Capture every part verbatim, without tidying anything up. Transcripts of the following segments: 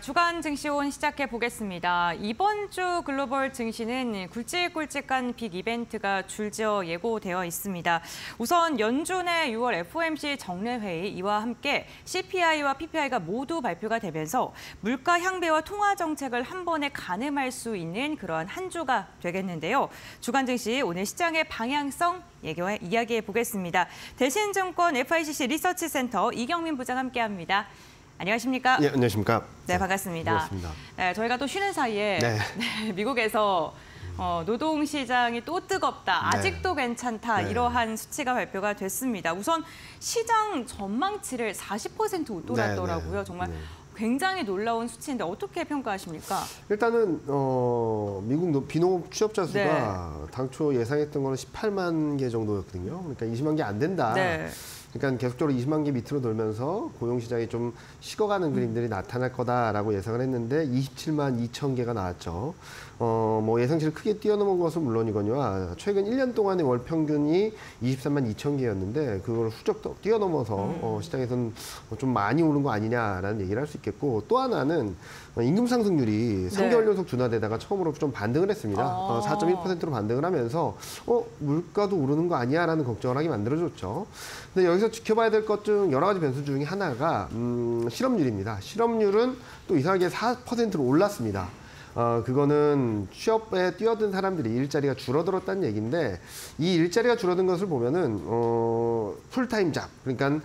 주간 증시온 시작해 보겠습니다. 이번 주 글로벌 증시는 굵직굵직한 빅 이벤트가 줄지어 예고되어 있습니다. 우선 연준의 유월 에프오엠씨 정례회의 이와 함께 씨피아이와 피피아이가 모두 발표가 되면서 물가 향배와 통화 정책을 한 번에 가늠할 수 있는 그러한 한 주가 되겠는데요. 주간 증시 오늘 시장의 방향성 예고해 이야기해 보겠습니다. 대신증권 에프아이씨씨 리서치 센터 이경민 부장 함께합니다. 안녕하십니까? 네, 안녕하십니까? 네, 반갑습니다. 반갑습니다. 네, 저희가 또 쉬는 사이에 네. 네, 미국에서 어, 노동시장이 또 뜨겁다, 네. 아직도 괜찮다, 네. 이러한 수치가 발표가 됐습니다. 우선 시장 전망치를 사십 퍼센트 웃돌았더라고요. 네, 네. 정말 네. 굉장히 놀라운 수치인데 어떻게 평가하십니까? 일단은 어, 미국 노, 비농업 취업자 수가 네. 당초 예상했던 거는 십팔만 개 정도였거든요. 그러니까 이십만 개 안 된다. 네. 그러니까 계속적으로 이십만 개 밑으로 돌면서 고용시장이 좀 식어가는 그림들이 나타날 거다라고 예상을 했는데 이십칠만 이천 개가 나왔죠. 어, 뭐 예상치를 크게 뛰어넘은 것은 물론이거니와 최근 일 년 동안의 월 평균이 이십삼만 이천 개였는데 그걸 훌쩍 뛰어넘어서 음. 어, 시장에서는 좀 많이 오른 거 아니냐라는 얘기를 할 수 있겠고, 또 하나는 임금 상승률이 삼 개월 네. 연속 둔화되다가 처음으로 좀 반등을 했습니다. 아. 어, 사 점 일 퍼센트로 반등을 하면서 어, 물가도 오르는 거 아니야라는 걱정을 하게 만들어줬죠. 근데 여기서 지켜봐야 될 것 중 여러 가지 변수 중에 하나가 음, 실업률입니다. 실업률은 또 이상하게 사 퍼센트로 올랐습니다. 어, 그거는 취업에 뛰어든 사람들이 일자리가 줄어들었다는 얘기인데, 이 일자리가 줄어든 것을 보면은 어, 풀타임 잡, 그러니까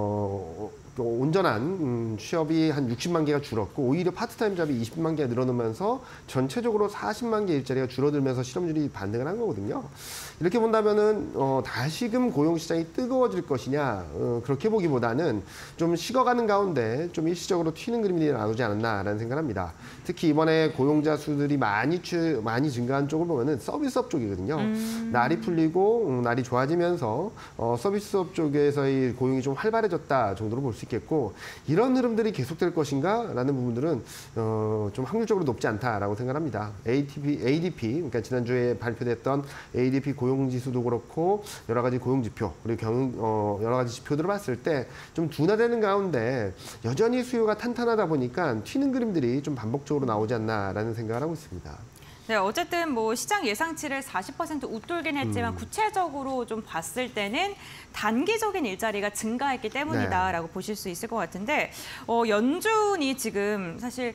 어, 온전한 음, 취업이 한 육십만 개가 줄었고, 오히려 파트타임 잡이 이십만 개가 늘어나면서 전체적으로 사십만 개 일자리가 줄어들면서 실업률이 반등을 한 거거든요. 이렇게 본다면은 어, 다시금 고용시장이 뜨거워질 것이냐, 어, 그렇게 보기보다는 좀 식어가는 가운데 좀 일시적으로 튀는 그림이 나오지 않았나라는 생각을 합니다. 특히 이번에 고용자 수들이 많이 추, 많이 증가한 쪽을 보면은 서비스업 쪽이거든요. 음. 날이 풀리고 음, 날이 좋아지면서 어, 서비스업 쪽에서의 고용이 좀 활발해졌다 정도로 볼 수 있겠고, 이런 흐름들이 계속될 것인가라는 부분들은 어, 좀 확률적으로 높지 않다라고 생각합니다. 에이디피, 에이디피, 그러니까 지난주에 발표됐던 에이디피 고용지수도 그렇고 여러 가지 고용지표, 그리고 경, 어, 여러 가지 지표들을 봤을 때 좀 둔화되는 가운데 여전히 수요가 탄탄하다 보니까 튀는 그림들이 좀 반복적으로 나오지 않나라는 생각을 하고 있습니다. 네, 어쨌든 뭐 시장 예상치를 사십 퍼센트 웃돌긴 했지만 음. 구체적으로 좀 봤을 때는 단기적인 일자리가 증가했기 때문이다라고 네. 보실 수 있을 것 같은데, 어, 연준이 지금 사실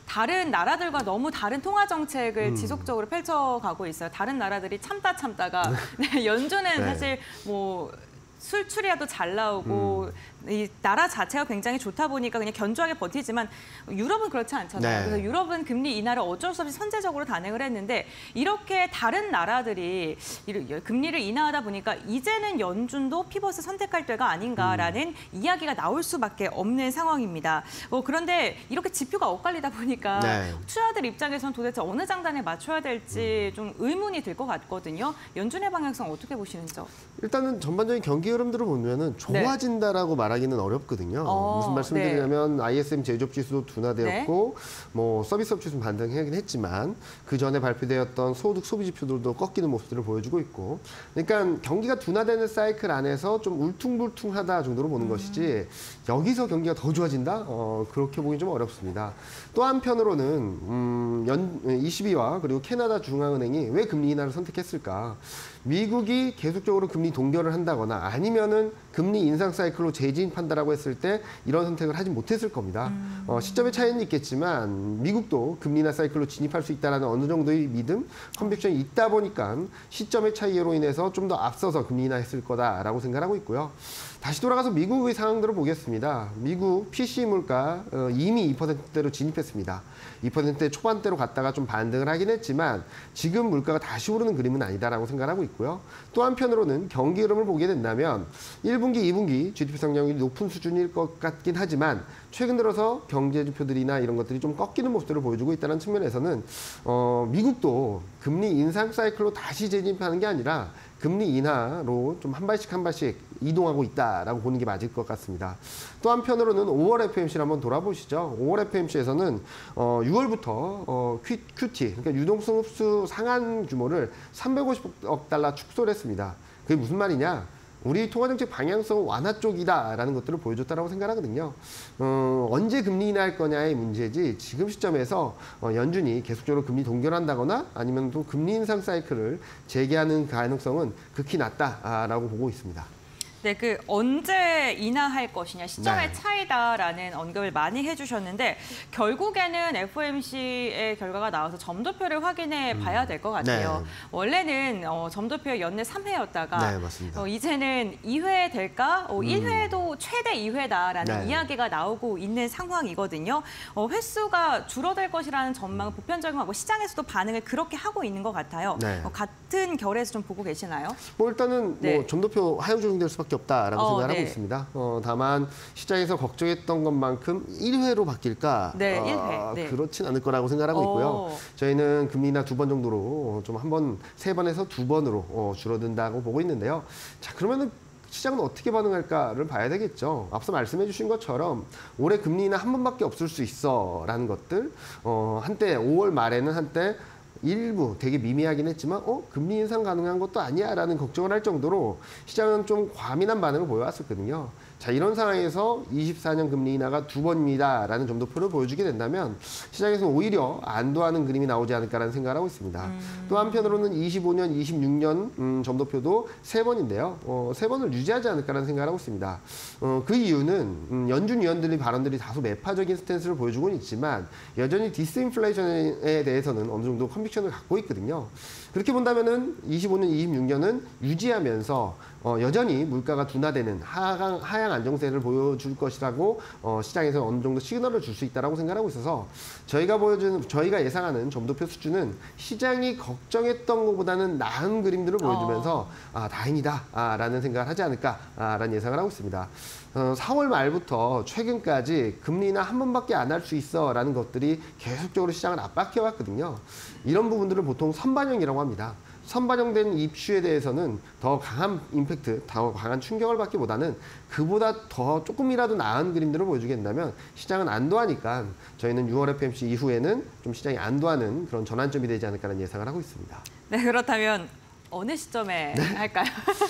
다른 나라들과 너무 다른 통화 정책을 음. 지속적으로 펼쳐가고 있어요. 다른 나라들이 참다 참다가 네, 연준은 네. 사실 뭐 수출이라도 잘 나오고 음. 이 나라 자체가 굉장히 좋다 보니까 그냥 견조하게 버티지만 유럽은 그렇지 않잖아요. 네. 그래서 유럽은 금리 인하를 어쩔 수 없이 선제적으로 단행을 했는데, 이렇게 다른 나라들이 금리를 인하하다 보니까 이제는 연준도 피벗을 선택할 때가 아닌가라는 음. 이야기가 나올 수밖에 없는 상황입니다. 어, 그런데 이렇게 지표가 엇갈리다 보니까 네. 투자들 입장에서는 도대체 어느 장단에 맞춰야 될지 좀 의문이 들 것 같거든요. 연준의 방향성 어떻게 보시는지요? 일단은 전반적인 경기 흐름들을 보면은 좋아진다라고 네. 말하기는 어렵거든요. 어, 무슨 말씀드리냐면 네. 아이에스엠 제조업 지수도 둔화되었고 네. 뭐 서비스업 지수는 반등하긴 했지만 그 전에 발표되었던 소득 소비 지표들도 꺾이는 모습들을 보여주고 있고, 그러니까 경기가 둔화되는 사이클 안에서 좀 울퉁불퉁하다 정도로 보는 음. 것이지 여기서 경기가 더 좋아진다? 어, 그렇게 보기 좀 어렵습니다. 또 한편으로는 음, 연, 이씨비와 그리고 캐나다 중앙은행이 왜 금리 인하를 선택했을까? 미국이 계속적으로 금리 동결을 한다거나 아니면은 금리 인상 사이클로 재진입한다라고 했을 때 이런 선택을 하지 못했을 겁니다. 음. 어, 시점의 차이는 있겠지만 미국도 금리 인하 사이클로 진입할 수 있다는 어느 정도의 믿음, 컨빅션이 있다 보니까 시점의 차이로 인해서 좀 더 앞서서 금리 인하했을 거다라고 생각하고 있고요. 다시 돌아가서 미국의 상황들을 보겠습니다. 미국 피씨 물가 어, 이미 이 퍼센트대로 진입했습니다. 이 퍼센트대 초반대로 갔다가 좀 반등을 하긴 했지만 지금 물가가 다시 오르는 그림은 아니다라고 생각하고 있고요. 또 한편으로는 경기 흐름을 보게 된다면 일 분기, 이 분기 지디피 성장률이 높은 수준일 것 같긴 하지만 최근 들어서 경제 지표들이나 이런 것들이 좀 꺾이는 모습들을 보여주고 있다는 측면에서는 어, 미국도 금리 인상 사이클로 다시 재진입하는 게 아니라 금리 인하로 좀 한 발씩 한 발씩 이동하고 있다라고 보는 게 맞을 것 같습니다. 또 한편으로는 오월 에프오엠씨를 한번 돌아보시죠. 오월 에프오엠씨에서는 어, 유월부터 어, 큐, 큐티, 그러니까 유동성 흡수 상한 규모를 삼백오십억 달러 축소를 했습니다. 그게 무슨 말이냐? 우리 통화정책 방향성은 완화 쪽이다라는 것들을 보여줬다라고 생각하거든요. 어, 언제 금리 인하할 거냐의 문제지 지금 시점에서 어, 연준이 계속적으로 금리 동결한다거나 아니면 또 금리 인상 사이클을 재개하는 가능성은 극히 낮다라고 보고 있습니다. 네, 그 언제 인하할 것이냐 시점의 네. 차이다라는 언급을 많이 해주셨는데 결국에는 에프오엠씨의 결과가 나와서 점도표를 확인해 봐야 될 것 같아요. 네. 원래는 어, 점도표 연내 삼 회였다가 네, 맞습니다. 어, 이제는 이 회 될까? 어, 일 회도 최대 이 회다라는 네. 이야기가 나오고 있는 상황이거든요. 어, 횟수가 줄어들 것이라는 전망은 보편적이고 시장에서도 반응을 그렇게 하고 있는 것 같아요. 네. 어, 같은 결에서 좀 보고 계시나요? 뭐 일단은 네. 뭐 점도표 하향 조정될 수밖에 없다라고 어, 생각을 네. 하고 있습니다. 어, 다만 시장에서 걱정했던 것만큼 일 회로 바뀔까? 네, 어, 일 회. 네. 그렇진 않을 거라고 생각하고 있고요. 어. 저희는 금리나 두 번 정도로 좀 한 번, 세 번에서 두 번으로 어, 줄어든다고 보고 있는데요. 자, 그러면은 시장은 어떻게 반응할까를 봐야 되겠죠. 앞서 말씀해 주신 것처럼 올해 금리나 한 번밖에 없을 수 있어라는 것들, 어, 한때 오월 말에는 한때 일부 되게 미미하긴 했지만 어 금리 인상 가능한 것도 아니야라는 걱정을 할 정도로 시장은 좀 과민한 반응을 보여왔었거든요. 자, 이런 상황에서 이십사 년 금리 인하가 두 번입니다라는 점도표를 보여주게 된다면 시장에서는 오히려 안도하는 그림이 나오지 않을까라는 생각을 하고 있습니다. 음. 또 한편으로는 이십오 년, 이십육 년 음, 점도표도 세 번인데요. 어, 세 번을 유지하지 않을까라는 생각을 하고 있습니다. 어, 그 이유는 음, 연준 위원들의 발언들이 다소 매파적인 스탠스를 보여주고는 있지만 여전히 디스인플레이션에 대해서는 어느 정도 컨빅션을 갖고 있거든요. 그렇게 본다면은 이십오 년, 이십육 년은 유지하면서 어, 여전히 물가가 둔화되는 하향, 하향 안정세를 보여줄 것이라고 어, 시장에서 어느 정도 시그널을 줄 수 있다고 생각하고 있어서 저희가 보여주는 저희가 예상하는 점도표 수준은 시장이 걱정했던 것보다는 나은 그림들을 보여주면서 어. 아 다행이다라는 생각을 하지 않을까라는 예상을 하고 있습니다. 어, 사월 말부터 최근까지 금리나 한 번밖에 안 할 수 있어라는 것들이 계속적으로 시장을 압박해 왔거든요. 이런 부분들을 보통 선반영이라고 합니다. 선반영된 이슈에 대해서는 더 강한 임팩트, 더 강한 충격을 받기보다는 그보다 더 조금이라도 나은 그림들을 보여주게 된다면 시장은 안도하니까 저희는 유월 에프오엠씨 이후에는 좀 시장이 안도하는 그런 전환점이 되지 않을까라는 예상을 하고 있습니다. 네, 그렇다면 어느 시점에 네. 할까요?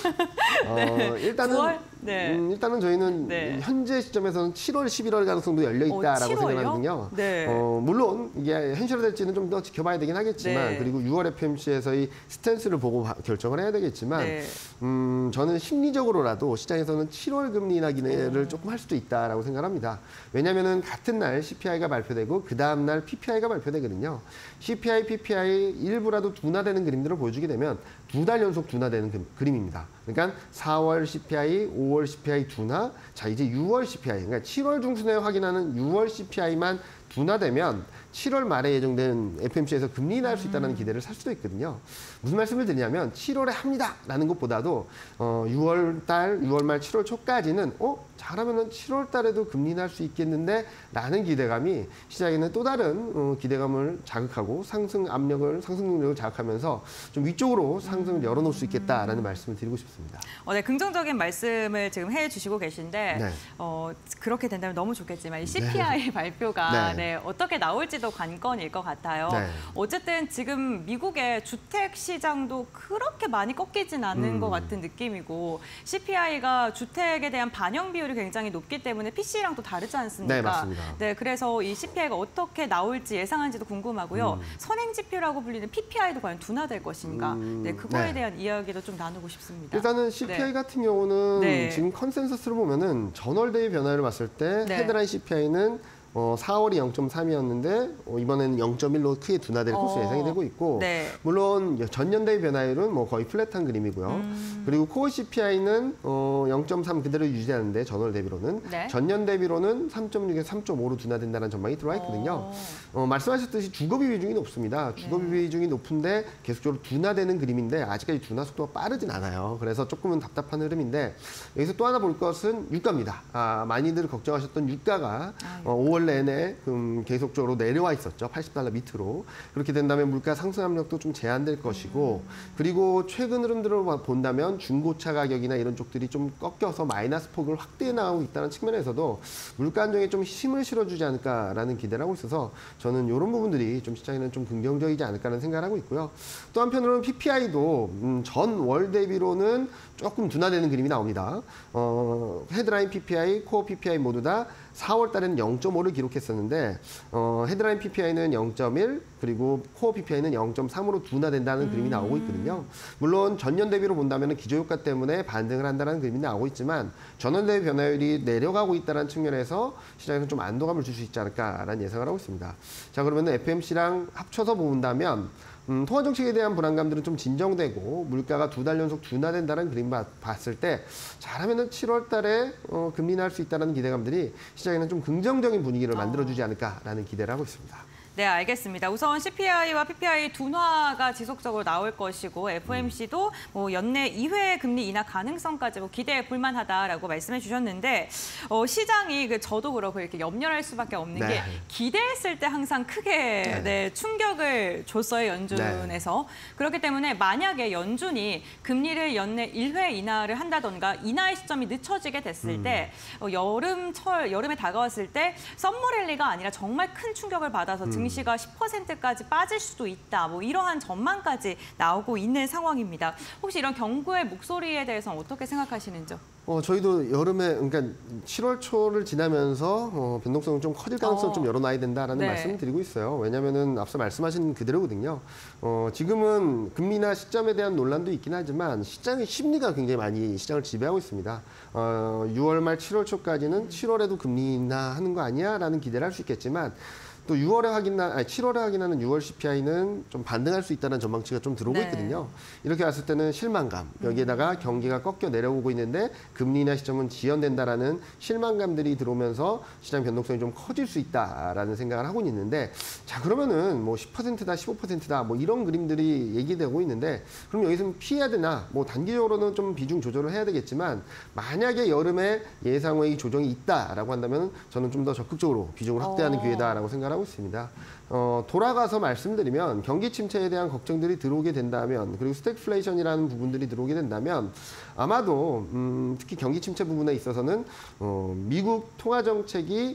네. 어, 일단은 구월? 네. 음, 일단은 저희는 네. 현재 시점에서는 칠월, 십일월 가능성도 열려 있다라고 어, 생각하거든요. 네. 어, 물론 이게 현실화될지는 좀 더 지켜봐야 되긴 하겠지만 네. 그리고 유월 에프오엠씨에서의 스탠스를 보고 바, 결정을 해야 되겠지만 네. 음, 저는 심리적으로라도 시장에서는 칠월 금리 인하 기대를 음. 조금 할 수도 있다라고 생각합니다. 왜냐하면은 같은 날 씨피아이가 발표되고 그 다음 날 피피아이가 발표되거든요. 씨피아이, 피피아이 일부라도 둔화되는 그림들을 보여주게 되면 두 달 연속 둔화되는 그, 그림입니다. 그러니까 사월 씨피아이, 오월 씨피아이 둔화, 자 이제 유월 씨피아이, 그러니까 칠월 중순에 확인하는 유월 씨피아이만 둔화되면 칠월 말에 예정된 에프오엠씨에서 금리 인하할 수 있다는 기대를 살 수도 있거든요. 무슨 말씀을 드리냐면 칠월에 합니다라는 것보다도 어, 유월 달, 유월 말, 칠월 초까지는 어 잘하면은 칠월 달에도 금리 인하할 수 있겠는데 라는 기대감이 시장에는 또 다른 어, 기대감을 자극하고 상승 압력을, 상승 능력을 자극하면서 좀 위쪽으로 상승을 열어놓을 수 있겠다라는 말씀을 드리고 싶습니다. 어, 네, 긍정적인 말씀을 지금 해주시고 계신데 네. 어, 그렇게 된다면 너무 좋겠지만 이 씨피아이 네. 발표가 네. 네, 어떻게 나올지도 관건일 것 같아요. 네. 어쨌든 지금 미국의 주택 시장도 그렇게 많이 꺾이진 않는 음. 것 같은 느낌이고 씨피아이가 주택에 대한 반영 비율이 굉장히 높기 때문에 피씨랑 또 다르지 않습니까? 네, 맞습니다. 네, 그래서 이 씨피아이가 어떻게 나올지 예상한지도 궁금하고요. 음. 선행 지표라고 불리는 피피아이도 과연 둔화될 것인가? 음. 네, 그거에 네. 대한 이야기도 좀 나누고 싶습니다. 일단은 씨피아이 네. 같은 경우는 네. 지금 컨센서스를 보면은 전월 대비 변화를 봤을 때 네. 헤드라인 씨피아이는 어, 사월이 영 점 삼이었는데 어, 이번에는 영 점 일로 크게 둔화될 코스 어. 예상이 되고 있고 네. 물론 전년 대비 변화율은 뭐 거의 플랫한 그림이고요. 음. 그리고 코어 씨피아이는 어, 영 점 삼 그대로 유지하는데 전월 대비로는 네. 전년 전년 대비로는 삼 점 육에서 삼 점 오로 둔화된다는 전망이 들어와 있거든요. 어. 어, 말씀하셨듯이 주거비 비중이 높습니다. 주거비 네. 비중이 높은데 계속적으로 둔화되는 그림인데 아직까지 둔화 속도가 빠르진 않아요. 그래서 조금은 답답한 흐름인데 여기서 또 하나 볼 것은 유가입니다. 아, 많이들 걱정하셨던 유가가 아, 어, 오월 유월 내내 음, 계속적으로 내려와 있었죠. 팔십 달러 밑으로. 그렇게 된다면 물가 상승 압력도 좀 제한될 것이고 그리고 최근 흐름들을 본다면 중고차 가격이나 이런 쪽들이 좀 꺾여서 마이너스 폭을 확대해 나가고 있다는 측면에서도 물가 안정에 좀 힘을 실어주지 않을까라는 기대를 하고 있어서 저는 이런 부분들이 좀 시장에는 좀 긍정적이지 않을까라는 생각을 하고 있고요. 또 한편으로는 피피아이도 음, 전월 대비로는 조금 둔화되는 그림이 나옵니다. 어, 헤드라인 피피아이, 코어 피피아이 모두 다 사월 달에는 영 점 오를 기록했었는데 어, 헤드라인 피피아이는 영 점 일 그리고 코어 피피아이는 영 점 삼으로 둔화된다는 음. 그림이 나오고 있거든요. 물론 전년 대비로 본다면 기저효과 때문에 반등을 한다는 그림이 나오고 있지만 전월 대비 변화율이 내려가고 있다는 측면에서 시장에서 좀 안도감을 줄 수 있지 않을까라는 예상을 하고 있습니다. 자, 그러면 에프엠씨랑 합쳐서 본다면 음, 통화 정책에 대한 불안감들은 좀 진정되고 물가가 두 달 연속 둔화된다는 그림 바, 봤을 때 잘하면은 칠월 달에 어, 금리 날 수 있다는 기대감들이 시장에는 좀 긍정적인 분위기를 만들어주지 않을까라는 기대를 하고 있습니다. 네, 알겠습니다. 우선 씨피아이와 피피아이 둔화가 지속적으로 나올 것이고 에프오엠씨도 뭐 연내 이 회 금리 인하 가능성까지 뭐 기대해 볼 만하다라고 말씀해 주셨는데 어, 시장이 그 저도 그렇고 이렇게 염려할 수밖에 없는 네. 게 기대했을 때 항상 크게 네. 네, 충격을 줬어요, 연준에서. 네. 그렇기 때문에 만약에 연준이 금리를 연내 일 회 인하를 한다던가 인하의 시점이 늦춰지게 됐을 음. 때 어, 여름철 여름에 다가왔을 때 썸머랠리가 아니라 정말 큰 충격을 받아서 음. 증시가 십 퍼센트까지 빠질 수도 있다. 뭐 이러한 전망까지 나오고 있는 상황입니다. 혹시 이런 경고의 목소리에 대해서는 어떻게 생각하시는지요? 어, 저희도 여름에, 그러니까 칠월 초를 지나면서 어, 변동성이 좀 커질 가능성을 어. 좀 열어놔야 된다라는 네. 말씀을 드리고 있어요. 왜냐하면은 앞서 말씀하신 그대로거든요. 어, 지금은 금리나 시점에 대한 논란도 있긴 하지만 시장의 심리가 굉장히 많이 시장을 지배하고 있습니다. 어, 유월 말 칠월 초까지는 칠월에도 금리 인하하는 거 아니야? 라는 기대를 할 수 있겠지만 또 유월에 확인한, 아니 칠월에 확인하는 유월 씨피아이는 좀 반등할 수 있다는 전망치가 좀 들어오고 네. 있거든요. 이렇게 왔을 때는 실망감, 여기에다가 음. 경기가 꺾여 내려오고 있는데 금리 인하 시점은 지연된다라는 실망감들이 들어오면서 시장 변동성이 좀 커질 수 있다라는 생각을 하고 있는데, 자, 그러면은 뭐 십 퍼센트다, 십오 퍼센트다, 뭐 이런 그림들이 얘기되고 있는데, 그럼 여기서는 피해야 되나? 뭐 단기적으로는 좀 비중 조절을 해야 되겠지만, 만약에 여름에 예상외의 조정이 있다라고 한다면 저는 좀 더 적극적으로 비중을 확대하는 어. 기회다라고 생각을 하고 있습니다. 어, 돌아가서 말씀드리면 경기 침체에 대한 걱정들이 들어오게 된다면 그리고 스태그플레이션이라는 부분들이 들어오게 된다면 아마도 음, 특히 경기 침체 부분에 있어서는 어, 미국 통화 정책이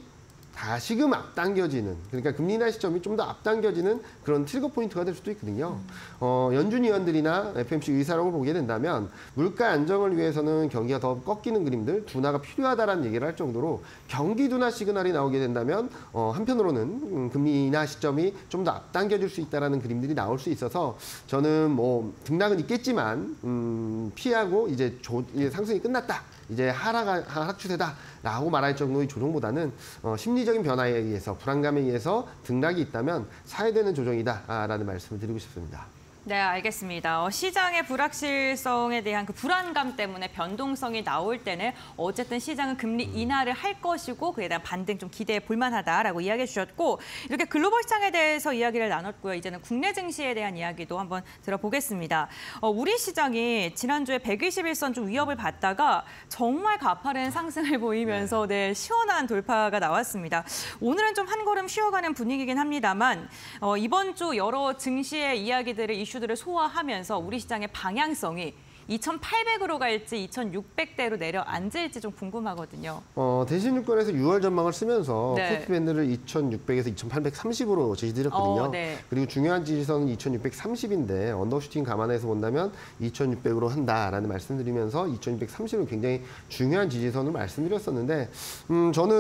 다시금 앞당겨지는, 그러니까 금리 인하 시점이 좀 더 앞당겨지는 그런 트리거 포인트가 될 수도 있거든요. 어, 연준 위원들이나 에프엠씨 의사라고 보게 된다면 물가 안정을 위해서는 경기가 더 꺾이는 그림들, 둔화가 필요하다라는 얘기를 할 정도로 경기 둔화 시그널이 나오게 된다면 어, 한편으로는 음, 금리 인하 시점이 좀 더 앞당겨질 수 있다라는 그림들이 나올 수 있어서 저는 뭐 등락은 있겠지만 음, 피하고 이제, 조, 이제 상승이 끝났다, 이제 하락, 하락 추세다라고 말할 정도의 조정보다는 어, 심리적인 변화에 의해서, 불안감에 의해서 등락이 있다면 사회되는 조정이다라는 말씀을 드리고 싶습니다. 네, 알겠습니다. 어, 시장의 불확실성에 대한 그 불안감 때문에 변동성이 나올 때는 어쨌든 시장은 금리 인하를 할 것이고 그에 대한 반등 좀 기대해 볼 만하다라고 이야기해 주셨고, 이렇게 글로벌 시장에 대해서 이야기를 나눴고요. 이제는 국내 증시에 대한 이야기도 한번 들어보겠습니다. 어, 우리 시장이 지난주에 백이십일 선 좀 위협을 받다가 정말 가파른 상승을 보이면서 네, 시원한 돌파가 나왔습니다. 오늘은 좀 한 걸음 쉬어가는 분위기긴 합니다만 어, 이번 주 여러 증시의 이야기들을 이슈 이슈들을 소화하면서 우리 시장의 방향성이 이천팔백으로 갈지 이천육백대로 내려앉을지 좀 궁금하거든요. 어, 대신유권에서 유월 전망을 쓰면서 네. 코스피 밴드를 이천육백에서 이천팔백삼십으로 제시드렸거든요. 어, 네. 그리고 중요한 지지선은 이천육백삼십인데 언더슈팅 감안해서 본다면 이천육백으로 한다라는 말씀드리면서 이천육백삼십은 굉장히 중요한 지지선을 말씀드렸었는데 음, 저는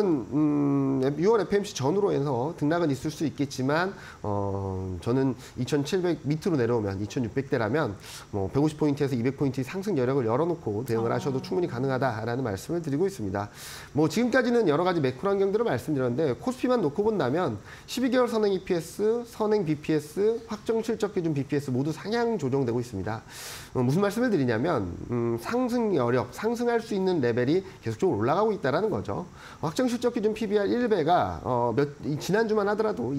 음, 유월 에프엠씨 전후로 해서 등락은 있을 수 있겠지만 어, 저는 이천칠백 밑으로 내려오면 이천육백대라면 뭐 백오십 포인트에서 이백 포인트 상승 여력을 열어놓고 대응을 어. 하셔도 충분히 가능하다라는 말씀을 드리고 있습니다. 뭐 지금까지는 여러 가지 매크로 환경들을 말씀드렸는데 코스피만 놓고 본다면 십이 개월 선행 이피에스, 선행 비피에스, 확정 실적 기준 비피에스 모두 상향 조정되고 있습니다. 어, 무슨 말씀을 드리냐면 음, 상승 여력, 상승할 수 있는 레벨이 계속적으로 올라가고 있다는 거죠. 확정 실적 기준 피비알 일 배가 어, 몇, 지난주만 하더라도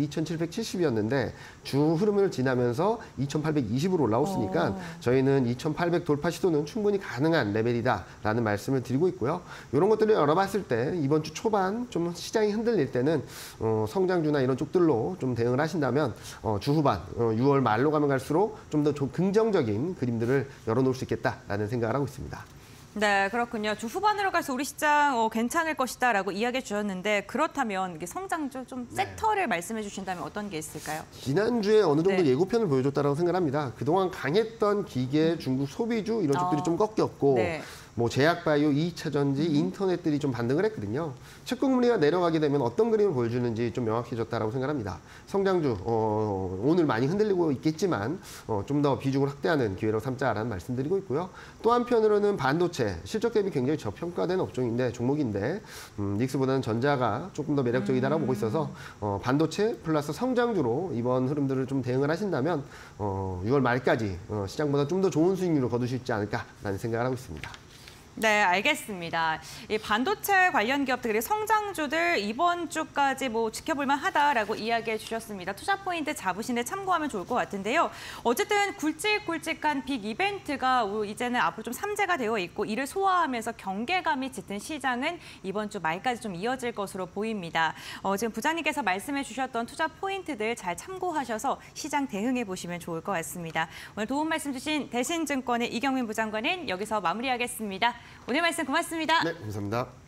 이천칠백칠십이었는데 주 흐름을 지나면서 이천팔백이십으로 올라왔으니까 어. 저희는 이천팔백 돌파 돌파 시도는 충분히 가능한 레벨이다라는 말씀을 드리고 있고요. 이런 것들을 열어봤을 때 이번 주 초반 좀 시장이 흔들릴 때는 어, 성장주나 이런 쪽들로 좀 대응을 하신다면 어, 주 후반 어, 유월 말로 가면 갈수록 좀 더 긍정적인 그림들을 열어놓을 수 있겠다라는 생각을 하고 있습니다. 네, 그렇군요. 주 후반으로 가서 우리 시장 어, 괜찮을 것이다라고 이야기해 주셨는데 그렇다면 이게 성장주 좀 섹터를 말씀해 주신다면 어떤 게 있을까요? 지난주에 어느 정도 네. 예고편을 보여줬다고 생각합니다. 그동안 강했던 기계, 중국 소비주 이런 쪽들이 어. 좀 꺾였고 네. 뭐 제약바이오, 이차 전지, 인터넷들이 좀 반등을 했거든요. 채권금리가 내려가게 되면 어떤 그림을 보여주는지 좀 명확해졌다고 생각합니다. 성장주 어, 오늘 많이 흔들리고 있겠지만 어, 좀 더 비중을 확대하는 기회로 삼자라는 말씀드리고 있고요. 또 한편으로는 반도체 실적 대비 굉장히 저평가된 업종인데 종목인데 음, 닉스보다는 전자가 조금 더 매력적이다라고 보고 있어서 어, 반도체 플러스 성장주로 이번 흐름들을 좀 대응을 하신다면 어, 유월 말까지 어, 시장보다 좀 더 좋은 수익률을 거두실 수 있지 않을까라는 생각을 하고 있습니다. 네, 알겠습니다. 이 반도체 관련 기업들이 성장주들 이번 주까지 뭐 지켜볼만 하다라고 이야기해 주셨습니다. 투자 포인트 잡으시는데 참고하면 좋을 것 같은데요. 어쨌든 굵직굵직한 빅 이벤트가 이제는 앞으로 좀 삼재가 되어 있고 이를 소화하면서 경계감이 짙은 시장은 이번 주 말까지 좀 이어질 것으로 보입니다. 어, 지금 부장님께서 말씀해 주셨던 투자 포인트들 잘 참고하셔서 시장 대응해 보시면 좋을 것 같습니다. 오늘 도움 말씀 주신 대신증권의 이경민 부장관은 여기서 마무리하겠습니다. 오늘 말씀 고맙습니다. 네, 감사합니다.